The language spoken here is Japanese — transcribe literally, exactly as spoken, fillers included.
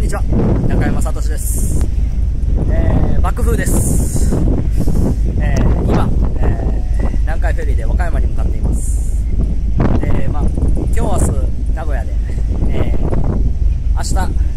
ちは、中山聡です。えー、爆風です。えー、今、えー、南海フェリーで和歌山に向かっています。で、まあ、今日明日名古屋で、えー、明日